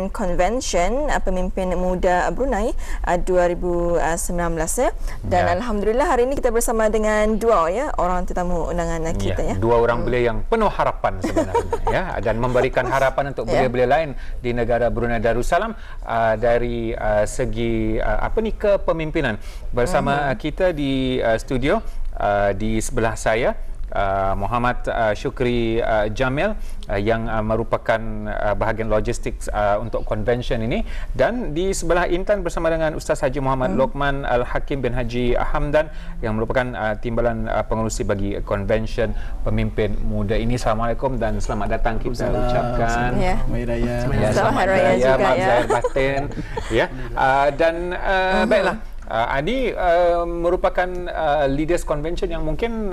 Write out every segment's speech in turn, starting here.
Convention Pemimpin Muda Brunei 2019 ya. Dan alhamdulillah hari ini kita bersama dengan dua orang tetamu undangan kita dua orang belia yang penuh harapan sebenarnya dan memberikan harapan untuk belia-belia lain di negara Brunei Darussalam dari segi kepemimpinan. Bersama kita di studio di sebelah saya Muhammad Syukri Jamil yang merupakan bahagian logistik untuk convention ini, dan di sebelah Intan bersama dengan Ustaz Haji Muhammad Lokman Al-Hakim bin Haji Hamdan yang merupakan timbalan pengerusi bagi convention pemimpin muda ini. Assalamualaikum dan selamat datang kita ucapkan. Selamat Raya juga maaf zahir batin dan baiklah. Ini merupakan Leaders Convention yang mungkin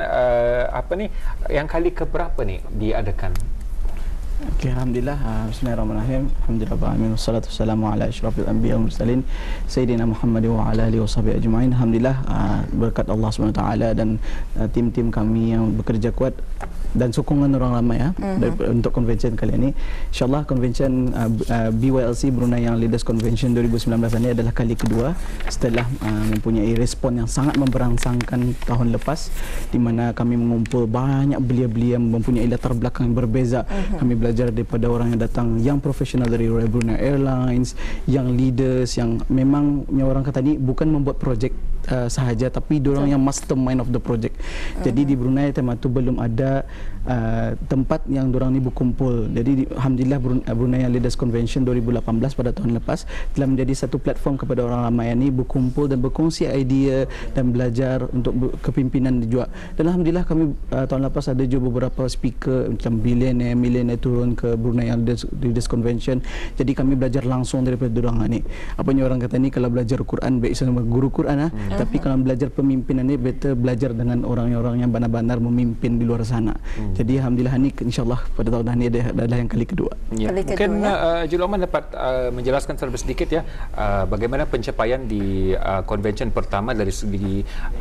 yang kali keberapa nih diadakan? Okay, alhamdulillah. Bismillahirrahmanirrahim. Alhamdulillah wassalatu wassalamu ala asyrafil anbiya wal mursalin sayyidina Muhammad wa ala alihi washabihi ajma'in. Alhamdulillah, berkat Allah Subhanahu wa taala dan tim-tim kami yang bekerja kuat dan sokongan orang ramai untuk convention kali ini. InsyaAllah convention BYLC Brunei yang Leaders Convention 2019 ini adalah kali kedua setelah mempunyai respon yang sangat memberangsangkan tahun lepas, di mana kami mengumpul banyak belia-belia yang mempunyai latar belakang yang berbeza. Kami belajar daripada orang yang datang yang profesional dari Royal Brunei Airlines, yang leaders yang memang orang kata ni bukan membuat projek sahaja, tapi diorang yang mastermind of the project. Jadi di Brunei tema tu belum ada tempat yang diorang ni berkumpul. Jadi alhamdulillah Brunei Leaders Convention 2018 pada tahun lepas telah menjadi satu platform kepada orang ramai ni berkumpul dan berkongsi idea dan belajar untuk kepimpinan juga. Dan alhamdulillah kami tahun lepas ada juga beberapa speaker macam milenial turun ke Brunei Leaders Convention. Jadi kami belajar langsung daripada diorang ni. Apanya orang kata ni, kalau belajar Quran baik sama guru Quran tapi kalau belajar pemimpinan ni better belajar dengan orang-orang yang benar-benar memimpin di luar sana. Jadi alhamdulillah ni insyaAllah pada tahun ini adalah yang kali kedua. Mungkin Juloman dapat menjelaskan terlebih sedikit bagaimana pencapaian di convention pertama dari segi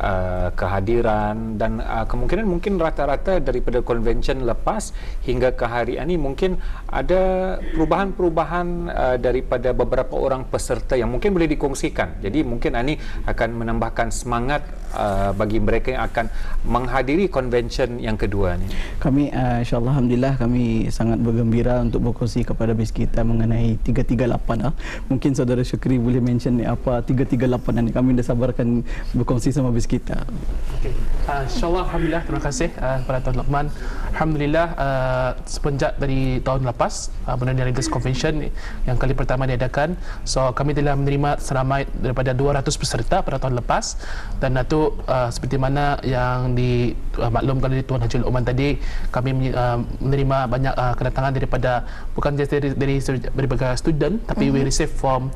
kehadiran dan kemungkinan mungkin rata-rata daripada convention lepas hingga ke hari ini mungkin ada perubahan-perubahan daripada beberapa orang peserta yang mungkin boleh dikongsikan. Jadi mungkin ini akan menambahkan semangat bagi mereka yang akan menghadiri convention yang kedua ni. Kami insyaAllah alhamdulillah kami sangat bergembira untuk berkongsi kepada base kita mengenai 338. Mungkin saudara Syukri boleh mention ni apa 338 ni, kami dah sabarkan berkongsi sama base kita. InsyaAllah alhamdulillah, terima kasih kepada Tuan Lokman. Alhamdulillah semenjak dari tahun lepas Brunei Leaders Convention yang kali pertama diadakan, so kami telah menerima seramai daripada 200 peserta pada tahun lepas, dan itu seperti mana yang dimaklumkan oleh Tuan Haji Lokman tadi, kami menerima banyak kedatangan daripada bukan saja dari berbagai student, tapi we receive from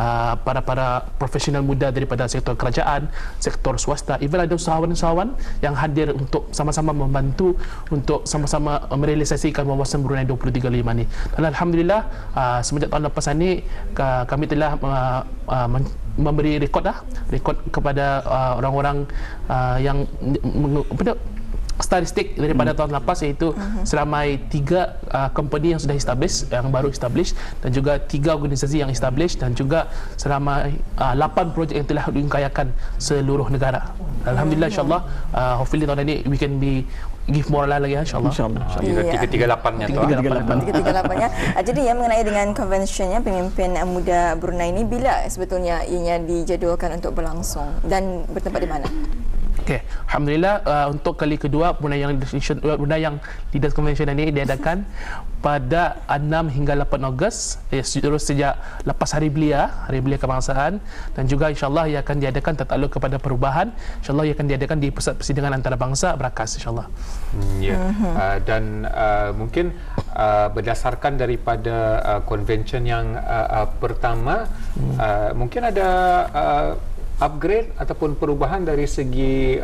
para profesional muda daripada sektor kerajaan, sektor swasta, even ada usahawan-usahawan yang hadir untuk sama-sama membantu untuk sama-sama merealisasikan wawasan Brunei 2035 ni. Dan alhamdulillah semenjak tahun lepas ini kami telah memberi rekod kepada orang-orang yang statistik daripada tahun lepas, iaitu seramai 3 company yang sudah baru establish, dan juga 3 organisasi yang establish, dan juga seramai 8 projek yang telah diungkayakan seluruh negara. Alhamdulillah, insyaAllah hopefully tahun ini we can give more lagi insyaAllah. 338-nya. Jadi yang mengenai dengan conventionnya pemimpin muda Brunei ini, bila sebetulnya ianya dijadualkan untuk berlangsung dan bertempat di mana? Okay. Alhamdulillah untuk kali kedua Brunei yang Leaders Convention ini diadakan pada 6 hingga 8 Ogos terus sejak lepas Hari Belia Kebangsaan, dan juga insyaAllah ia akan diadakan tertakluk kepada perubahan. InsyaAllah ia akan diadakan di Pusat Persidangan Antarabangsa Berakas, insyaAllah. Dan mungkin berdasarkan daripada convention yang pertama, mungkin ada upgrade ataupun perubahan dari segi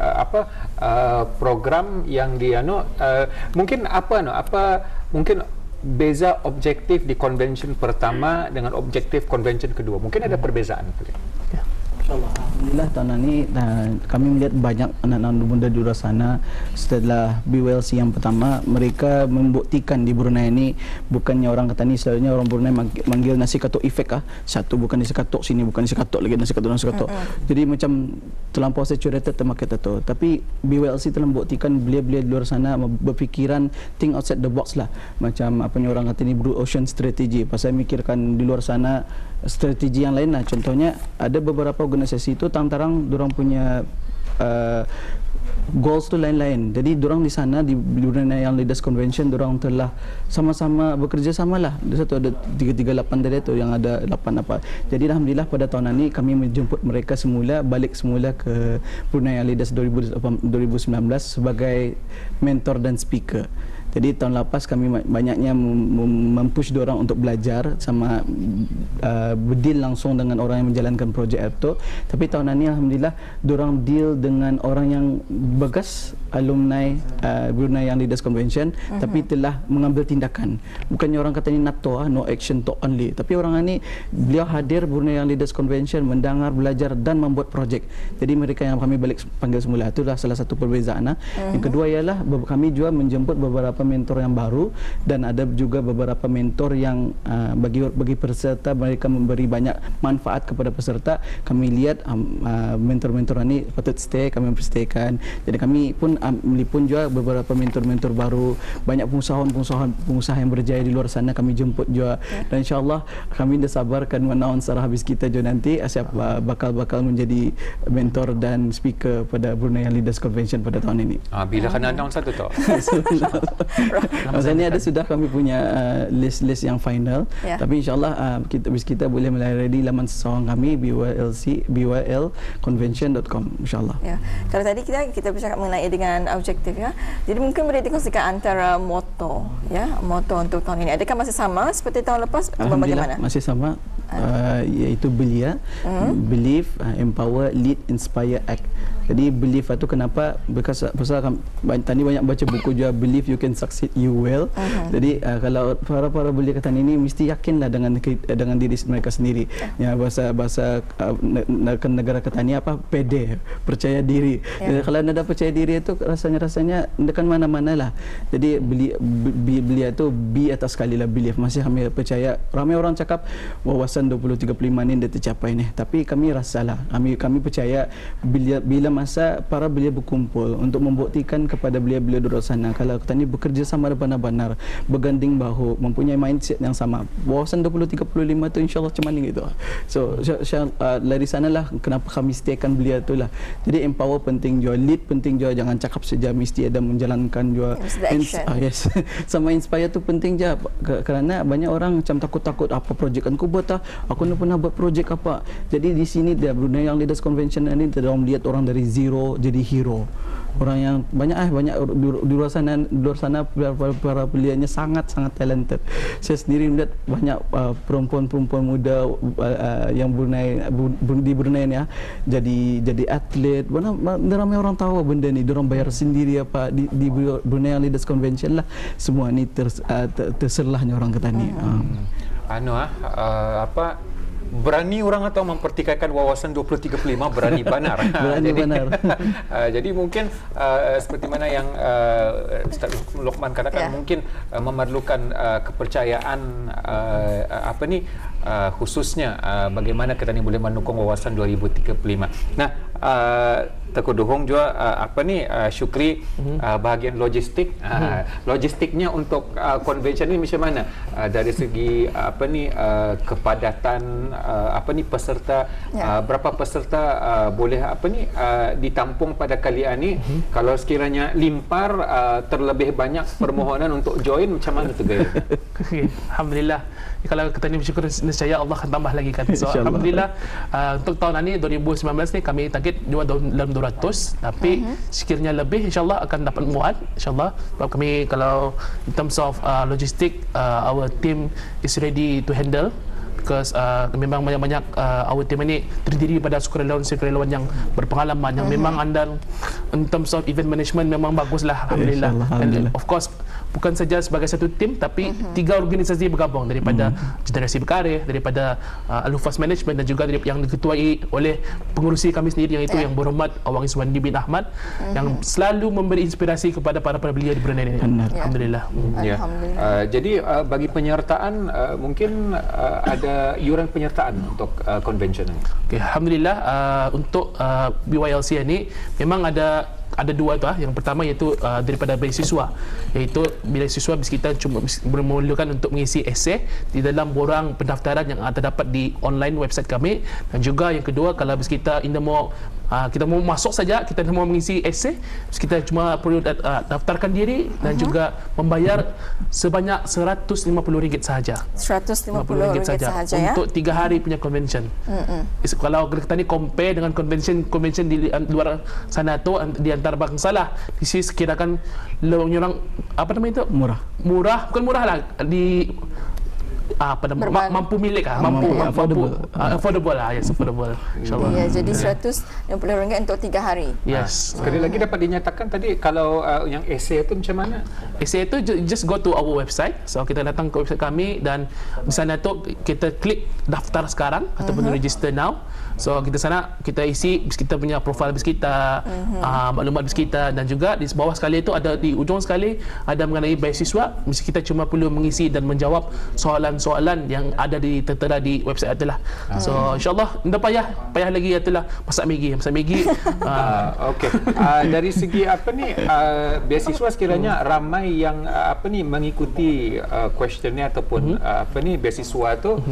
program yang mungkin mungkin beza objektif di convention pertama dengan objektif convention kedua, mungkin ada perbezaan. InsyaAllah Alhamdulillah tahun ini kami melihat banyak anak-anak muda di luar sana. Setelah BWLC yang pertama, mereka membuktikan di Brunei ini, bukannya orang kata ni selalunya orang Brunei manggil nasi katuk efek satu bukan nasi katuk sini, bukan nasi katuk lagi, nasi katuk. Jadi macam terlampau saturated termakai tato. Tapi BWLC telah membuktikan belia-belia di luar sana berfikiran think outside the box lah. Macam apa yang orang kata ni blue ocean strategy. Pasal mikirkan di luar sana strategi yang lain lah. Contohnya ada beberapa organisasi itu terang-terang diorang punya goals tu lain-lain. Jadi diorang di sana di Brunei Young Leaders Convention diorang telah sama-sama bekerja samalah. Satu ada 338 tadi tu yang ada 8 apa. Jadi alhamdulillah pada tahun ini kami menjemput mereka balik semula ke Brunei Young Leaders 2019 sebagai mentor dan speaker. Jadi tahun lepas kami banyaknya mempush diorang untuk belajar sama berdeal langsung dengan orang yang menjalankan projek itu. Tapi tahun ini alhamdulillah diorang deal dengan orang yang bekas alumni Brunei Young Leaders Convention, tapi telah mengambil tindakan. Bukannya orang kata ni NATO no action talk only, tapi orang ini beliau hadir Brunei Young Leaders Convention, mendengar, belajar dan membuat projek. Jadi mereka yang kami balik panggil semula, itulah salah satu perbezaan. Yang kedua ialah kami juga menjemput beberapa mentor yang baru, dan ada juga beberapa mentor yang bagi peserta, mereka memberi banyak manfaat kepada peserta. Kami lihat mentor-mentor ini patut stay, kami staykan. Jadi kami pun melipun juga beberapa mentor-mentor baru, banyak pengusaha yang berjaya di luar sana kami jemput juga. Dan insyaAllah kami dah sabarkan announce arah habis kita juga nanti siapa bakal menjadi mentor dan speaker pada Brunei Young Leaders Convention pada tahun ini. Bila kena announce satu tu? Masa ni ada sudah kami punya list yang final. Tapi insyaAllah kita boleh melayari laman seseorang kami bylconvention.com insyaAllah. Kalau tadi kita bercakap mengenai dengan objektif jadi mungkin boleh dikongsikan antara moto untuk tahun ini. Adakah masih sama seperti tahun lepas? Alhamdulillah masih sama, iaitu belia, believe, empower, lead, inspire, act. Jadi believe itu kenapa? Pasal tadi banyak baca buku juga, believe you can succeed, you will. Jadi kalau para belia kata ini mesti yakinlah dengan diri mereka sendiri. Ya, bahasa negara kata ni pede, percaya diri. Jadi, kalau anda percaya diri itu rasanya dekat mana-mana lah. Jadi belia itu B atas sekali lah, believe. Masih kami percaya. Ramai orang cakap wawasan 2035 ni dah tercapai ni, tapi kami rasalah, kami percaya bila masa para belia berkumpul untuk membuktikan kepada belia-belia di luar sana kalau kita ni bekerja sama benar-benar, berganding bahu, mempunyai mindset yang sama, wawasan 2035 tu insyaAllah macam mana gitu. So dari sanalah kenapa kami staykan belia tu lah. Jadi empower penting juga, lead penting juga, jangan cakap saja, mesti ada menjalankan juga. Yes. Sama inspire tu penting je, kerana banyak orang macam takut-takut apa projek aku buat aku nak pernah buat projek apa. Jadi di sini dia Brunei Young Leaders Convention ini kita melihat orang dari zero jadi hero. Orang yang banyak di luar sana para belianya sangat talented. Saya sendiri melihat banyak perempuan-perempuan muda yang di Brunei ni jadi atlet. Ramai orang tahu benda ni, diorang bayar sendiri di Brunei Young Leaders Convention lah. Semua ni terserlahnya orang kata ni. Berani orang atau mempertikaikan wawasan 2035 berani benar. Jadi mungkin seperti mana yang Ustaz Luqman katakan, mungkin memerlukan kepercayaan khususnya bagaimana kita ni boleh mendukung wawasan 2035. Nah, terkuduhung juga Syukri bahagian logistik. Logistiknya untuk convention ni macam mana? Dari segi kepadatan peserta, berapa peserta boleh ditampung pada kali ini? Kalau sekiranya limpar terlebih banyak permohonan untuk join, macam mana tu gaya? Alhamdulillah. Kalau kita ni bersyukur, nescaya Allah akan tambah lagi kan. So alhamdulillah untuk tahun ini 2019 ni kami target juga dalam 200, tapi sekiranya lebih insyaAllah akan dapat muat insyaAllah. Sebab kami kalau in terms of logistik, our team is ready to handle, because memang banyak-banyak our team ini terdiri pada sukarelawan yang berpengalaman, yang memang andal in terms of event management, memang baguslah alhamdulillah. And of course bukan saja sebagai satu tim, tapi 3 organisasi bergabung daripada Generasi Berkarya, daripada Al-Hufaz Management dan juga yang diketuai oleh pengurusi kami sendiri, yang itu yang berhormat Awang Iswandi bin Ahmad, yang selalu memberi inspirasi kepada para belia di Brunei ini. Alhamdulillah. Ya. Jadi bagi penyertaan mungkin ada iuran penyertaan untuk convention ini. Okay, Alhamdulillah untuk BYLC ini memang ada 2 tu. Yang pertama iaitu daripada beasiswa, iaitu beasiswa kita cuma memerlukan untuk mengisi esei di dalam borang pendaftaran yang terdapat di online website kami. Dan juga yang kedua, kalau kita kita mau masuk saja, kita mau mengisi esei, kita cuma perlu daftarkan diri dan juga membayar sebanyak RM150 sahaja. RM150 sahaja ya? Untuk 3 hari punya convention. Kalau kita ni compare dengan convention di luar sana tu, di antarabangsa lah, di sini sekirakan orang apa nama itu? Murah, bukan murah lah, di mampu milik affordable lah, yes, affordable, insyaallah. Ya, jadi RM150 untuk 3 hari. Yes. Sekali lagi dapat dinyatakan tadi, kalau yang esei itu macam mana? Esei itu just go to our website. So kita datang ke website kami dan di sana tu kita klik daftar sekarang ataupun register now. So kita sana kita isi kita punya profil kita, maklumat kita, dan juga di bawah sekali itu ada, di ujung sekali ada mengenai beasiswa. Mesti kita cuma perlu mengisi dan menjawab soalan-soalan yang ada tertera di website itulah. So insyaallah tidak payah lagi itulah masak Maggi. Okey. Dari segi beasiswa, sekiranya ramai yang mengikuti questionnaire ataupun beasiswa tu,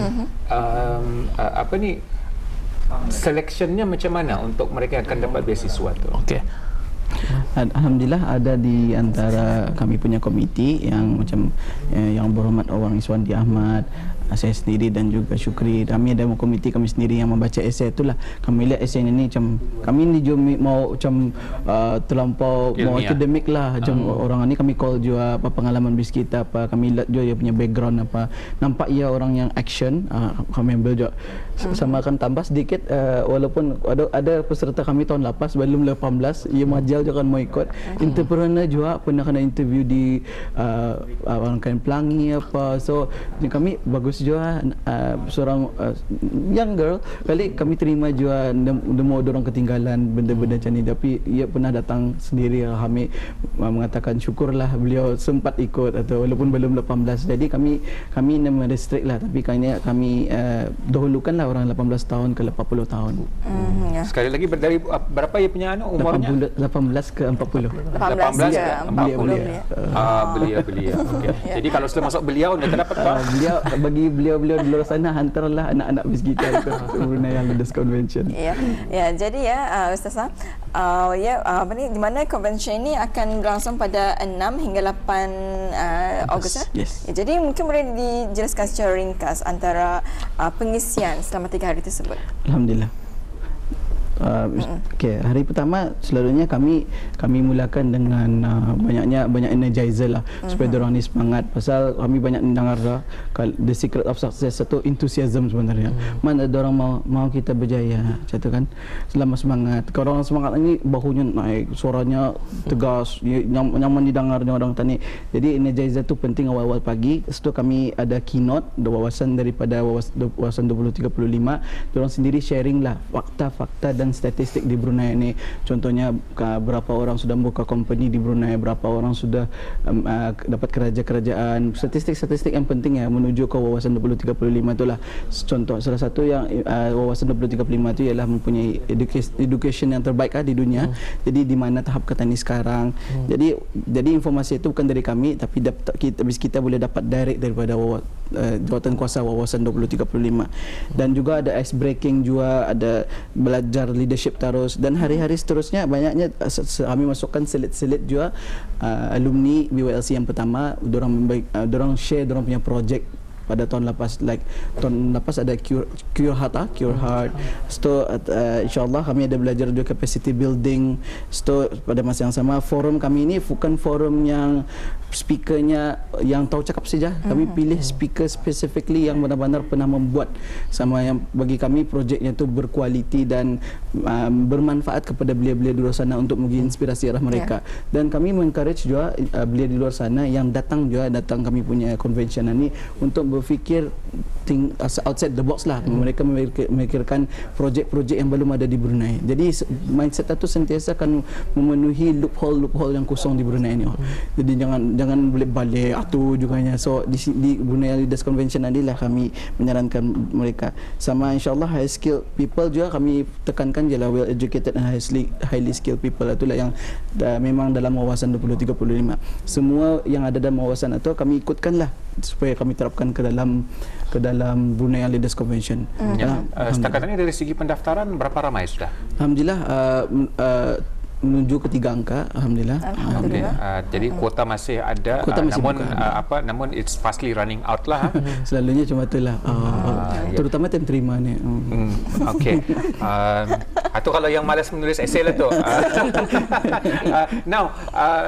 seleksinya macam mana untuk mereka akan dapat beasiswa tu? Okey. Alhamdulillah ada di antara kami punya komiti yang macam yang berhormat Awang Iswandi Ahmad, saya sendiri dan juga Syukri. Kami ada komiti kami sendiri yang membaca esei itulah. Kami lihat esei ini macam kami ni mau macam terlampau mau akademik lah. Macam orang ni kami call juga pengalaman bis kita apa, kami lihat juga dia punya background apa. Nampak ia orang yang action. Kami ambil juga sama akan tambah sedikit walaupun ada peserta kami tahun lepas belum 18, ia majal juga mau ikut. Entrepreneur juga pernah kena interview di orang Kain Pelangi apa. So kami bagus juga seorang young girl, kali kami terima juga demo orang ketinggalan benda-benda macam ni, tapi ia pernah datang sendiri. Kami mengatakan syukurlah beliau sempat ikut atau walaupun belum 18. Jadi kami restrict lah, tapi kami dahulukanlah orang 18 tahun ke 80 tahun. Sekali lagi, dari berapa ia punya umurnya? 18 ke 40. 18 ke 40. Belia. Okay. Jadi kalau sudah masuk beliau dah terdapat beliau bagi beliau di luar sana, hantarlah anak-anak bis kita ke Brunei yang Leaders Convention. Ya, jadi Ustazah, di mana convention ini akan berlangsung pada 6 hingga 8 Ogos. Yes. Ya, jadi mungkin boleh dijelaskan secara ringkas antara pengisian selama 3 hari tersebut. Alhamdulillah. Hari pertama selalunya kami mulakan dengan banyak energizer lah, supaya diorang ni semangat. Pasal kami banyak dengar the secret of success itu enthusiasm sebenarnya. Mana diorang mau kita berjaya, macam tu kan. Selama semangat, kalau orang semangat ni bahunya naik, suaranya tegas, nyaman didengarnya orang tani. Jadi energizer tu penting awal-awal pagi. Setelah kami ada keynote wawasan daripada wawasan 2035. Diorang sendiri sharing lah fakta-fakta dan statistik di Brunei ini. Contohnya berapa orang sudah membuka company di Brunei, berapa orang sudah dapat kerajaan. Statistik-statistik yang penting ya menuju ke wawasan 2035 itulah. Contoh salah satu yang wawasan 2035 itu ialah mempunyai education yang terbaik di dunia. Jadi di mana tahap kita ni sekarang. Jadi informasi itu bukan dari kami, tapi kita boleh dapat direct daripada jawatan kuasa wawasan 2035. Dan juga ada ice breaking juga, ada belajar leadership terus, dan hari-hari seterusnya banyaknya kami masukkan selit-selit juga alumni BYLC yang pertama. Dorang share dorang punya projek pada tahun lepas, tahun lepas ada Cure Heart. So insyaallah kami ada belajar juga capacity building. So pada masa yang sama, forum kami ini bukan forum yang speakernya yang tahu cakap saja. Kami pilih speaker specifically yang benar-benar pernah membuat, sama yang bagi kami projeknya tu berkualiti dan bermanfaat kepada belia-belia di luar sana untuk memberi inspirasi arah mereka. Dan kami mengencourage juga belia di luar sana yang datang kami punya convention ni untuk berfikir outside the box lah. Mereka memikirkan projek-projek yang belum ada di Brunei. Jadi mindset itu sentiasa akan memenuhi loophole yang kosong di Brunei ni. Jadi jangan boleh balik atau juganya. So di Brunei Leaders Convention adalah kami menyarankan mereka. Sama insyaAllah high skilled people juga kami tekankan je lah, well educated and highly skilled people itulah yang memang dalam wawasan 2035. Semua yang ada dalam wawasan itu kami ikutkan lah supaya kami terapkan ke dalam Brunei Leaders Convention. Setakat ini dari segi pendaftaran berapa ramai sudah? Alhamdulillah menuju ke 3 angka, alhamdulillah. Okay. Jadi kuota masih ada, namun it's fastly running out lah. Selalunya cuma itulah. Terutama time terima ni. Okey. Atau kalau yang malas menulis esei lah tu. Now,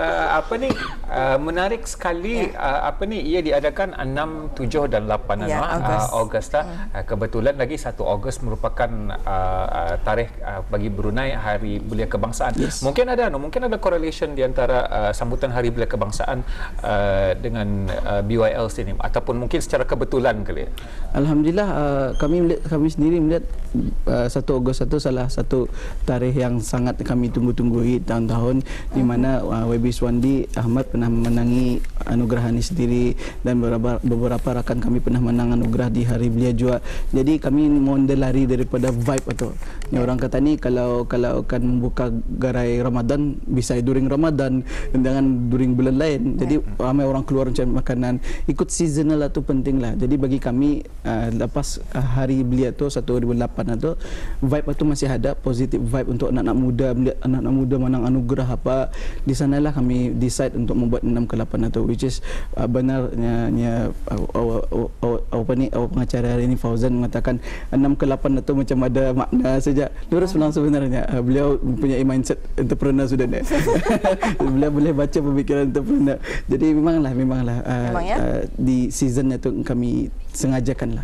menarik sekali ia diadakan 6, 7 dan 8 Ogos lah. Kebetulan lagi 1 Ogos merupakan tarikh bagi Brunei Hari Belia Kebangsaan. Mungkin ada correlation di antara sambutan Hari Belia Kebangsaan dengan BYL sini, ataupun mungkin secara kebetulan kali. Alhamdulillah kami sendiri melihat 1 Ogos itu salah satu tarikh yang sangat kami tunggu-tunggu tahun-tahun, di mana YB Suwandi Ahmad pernah memenangi anugerah ini sendiri, dan beberapa rakan kami pernah menang anugerah di Hari Belia juga. Jadi kami mondel lari daripada vibe itu. Orang kata ni kalau akan membuka gerai Ramadan bisa during Ramadan, jangan during bulan lain. Jadi ramai orang keluar mencari makanan, ikut seasonal itu penting lah. Jadi bagi kami lepas Hari Belia tu 2008 tu, vibe itu masih ada, positif vibe untuk anak-anak muda, melihat anak-anak muda menang anugerah apa. Di sanalah kami decide untuk membuat 6 ke 8 itu, which is benarnya pengacara hari ini Fauzan mengatakan 6 ke 8 itu macam ada makna saja. Lurus pulang sebenarnya. Beliau mempunyai mindset entrepreneur sudah ni. Beliau boleh baca pemikiran entrepreneur. Jadi memanglah di season itu kami sengajakan lah.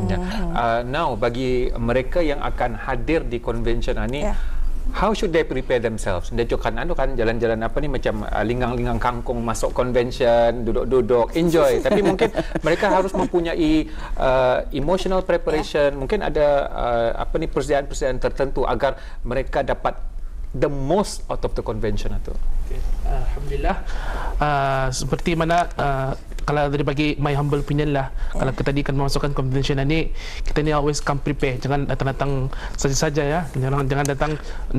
Now bagi mereka yang akan hadir di convention ini, how should they prepare themselves? Dia kan jalan-jalan macam linggang-linggang kangkung masuk convention, duduk-duduk, enjoy. Tapi mungkin mereka harus mempunyai emotional preparation. Mungkin ada persediaan-persediaan tertentu agar mereka dapat the most out of the convention itu. Okay. Alhamdulillah. Seperti mana kalau dari bagi my humble opinion lah, kalau kita tadi kan memasukkan convention ni, kita ni always come prepare. Jangan datang saja-saja ya. Jangan datang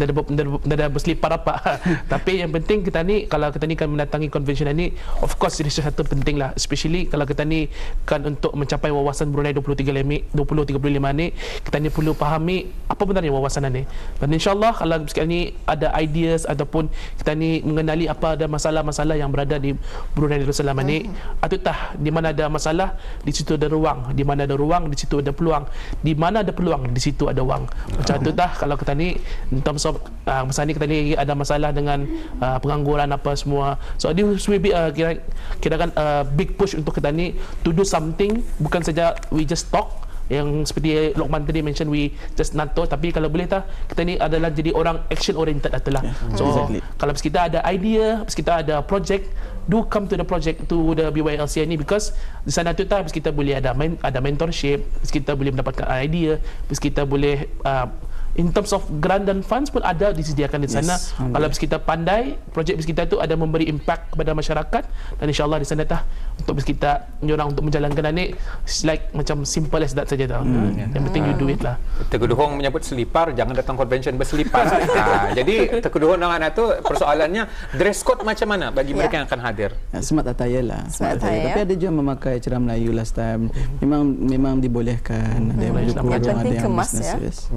dah berselipar apa. Tapi yang penting kita ni, kalau kita ni kan mendatangi convention ni, of course ini satu penting lah. Especially kalau kita ni kan untuk mencapai wawasan Brunei 2035 ni, kita ni perlu fahami apa benarnya wawasan ni. Dan insyaAllah kalau sekali ni ada ideas ataupun kita ni mengenali apa ada masalah-masalah yang berada di Brunei Darussalam ni, atutah di mana ada masalah di situ ada ruang, di mana ada ruang di situ ada peluang, di mana ada peluang di situ ada wang. Macam atutah kalau kita ni in terms of masa ni kita ni ada masalah dengan pengangguran apa semua. So this will be kira-kira big push untuk kita ni to do something, bukan saja we just talk yang seperti Lokman tadi mention we just nato, tapi kalau boleh kita ni adalah jadi orang action oriented itulah. So kalau kita ada idea, kita ada project, do come to the project, to the BYLCI ni, because di sana tu kita boleh ada mentorship, kita boleh mendapatkan idea, kita boleh in terms of grant dan funds pun ada disediakan di sana. Kalau kita pandai, projek kita tu ada memberi impact kepada masyarakat, dan insyaAllah di sana untuk kita orang untuk menjalankan ni, it's like macam simple as that saja yang penting you do it lah. Tengku Duhong menyebut selipar, jangan datang convention berselipar. Jadi Tengku Duhong dengan tu persoalannya dress code macam mana bagi mereka yang akan hadir? Smart attire lah. Tapi ada juga memakai cerah Melayu last time. Memang dibolehkan. Ada yang baju kurung, ada yang business.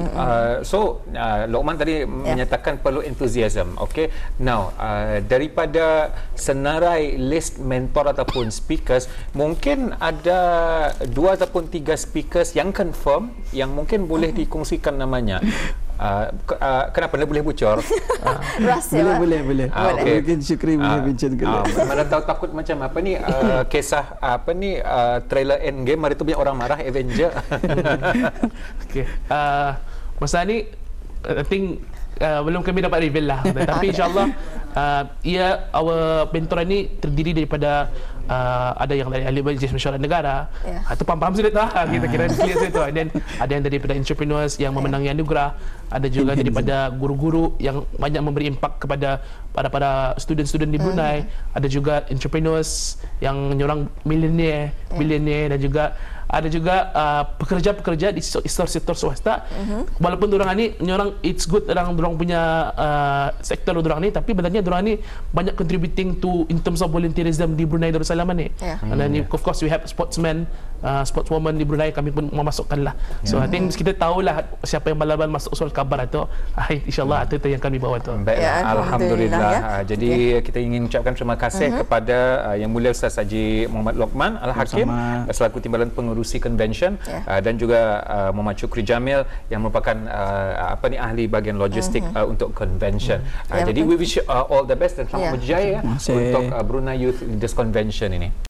Lokman tadi menyatakan perlu enthusiasm. Okay. Now, daripada senarai list mentor ataupun speakers, mungkin ada 2 ataupun 3 speakers yang confirm yang mungkin boleh dikongsikan namanya. Kenapa boleh bocor? Rahsia. Boleh. Okey. Mungkin Syukri boleh bincang ke. Mana tahu takut macam apa ni kisah apa ni trailer Endgame hari tu banyak orang marah Avenger. Okey. Masa ni I think belum kami dapat reveal lah. Tapi insyaAllah our mentoran ni terdiri daripada ada yang dari ahli majlis mesyuarat negara, itu paham sudah tu kita kira clear sudah tu. And then ada yang daripada entrepreneurs yang memenangi anugerah, ada juga daripada guru-guru yang banyak memberi impak kepada para student-student di Brunei, ada juga entrepreneurs yang nyorang millionaire dan juga ada juga pekerja-pekerja di sektor swasta. Walaupun diorang ni nyorang it's good dorang punya sektor dorang ni, tapi sebenarnya dorang ni banyak contributing to in terms of volunteerism di Brunei Darussalam ni. And then of course we have sportsmen, sportswoman di Brunei, kami pun memasukkan lah. So I think kita tahulah siapa yang balaban masuk surat khabar itu. InsyaAllah itu yang kami bawa tu. Baiklah, alhamdulillah. Jadi kita ingin ucapkan terima kasih kepada Yang Mulia Ustaz Haji Muhammad Lokman Al-Hakim selaku Timbalan Pengerusi Convention, dan juga Muhammad Syukri Jamil yang merupakan ahli bahagian logistik untuk convention. Jadi we wish all the best dan selamat berjaya untuk Brunei Youth Leaders Convention ini.